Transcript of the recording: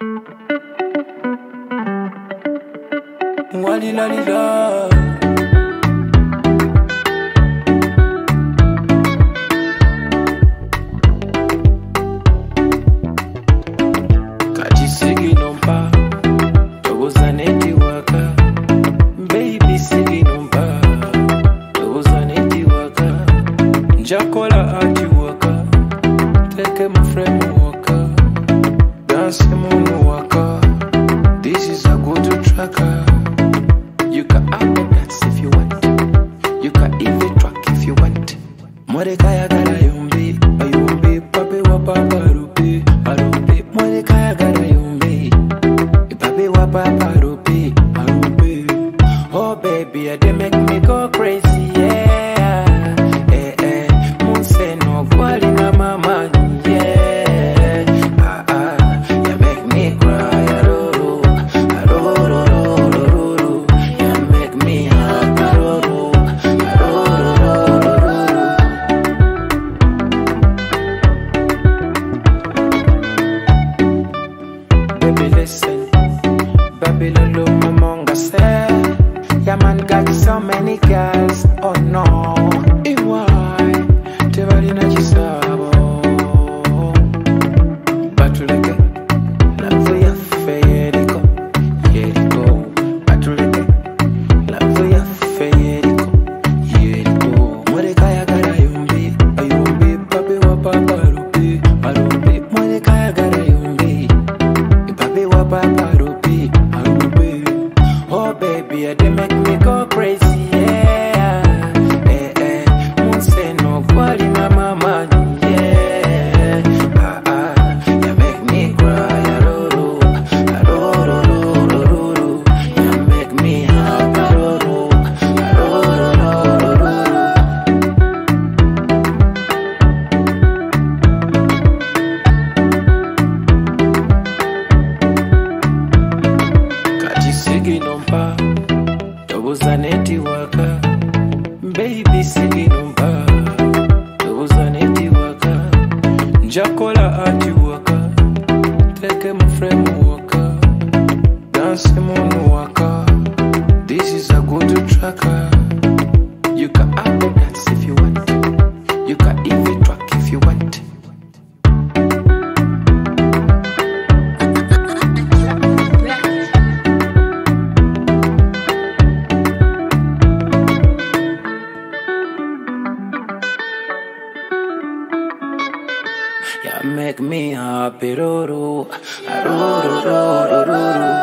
Walila. Kajisigi nompa, togozaneti waka. Baby sigi nompa, togozaneti waka. Njakola ati waka, teke mafremu waka. Dance munu waka, this is a go-to tracker. You can up and dance if you want. You can even track if you want. Morekaya gara yombe, ayombe, pape wa papa rupe, arupe. Morekaya gara yombe, pape wa papa rupe, arupe. Oh baby, they make me go crazy, yeah. Munse no kwali na mama, yeah. You make me cry, aroro, aroro, aroro. You make me happy, aroro, aroro. Baby listen, baby lolo mamonga say, yeah man got so many girls, oh no. Why? Tebali na jisabo. Batuleke, love ya fe yeriko, yeriko. Batuleke, love ya fe yeriko, yeriko. Morekaya gara yombe, ayombe, pape wa papa rupe, arupe. Morekaya gara yombe, pape wa papa rupe, arupe. Oh baby, they make me go crazy, yeah. Munse no kwali na mama, yeah. You make me cry, aroro, aroro, aroro. You make me happy, aroro, aroro, aroro. Kajisigi nompa, togozaneti waka. Baby sigi nompa, togozaneti waka. Njakola ati waka, teke mafremu waka. Dance munu waka, this is a go-to tracker. You can up and dance if you want. You can even track if you want. You make me happy, roro, roro, roro, roro.